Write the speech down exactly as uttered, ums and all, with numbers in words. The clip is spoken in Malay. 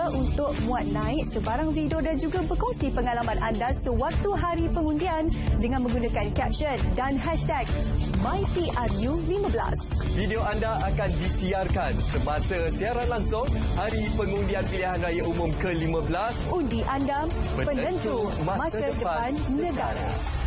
cuba untuk muat naik sebarang video dan juga berkongsi pengalaman anda sewaktu hari pengundian dengan menggunakan caption dan hashtag My P R U lima belas. Video anda akan disiarkan semasa siaran langsung Hari Pengundian Pilihan Raya Umum ke lima belas. Undi anda penentu masa depan negara.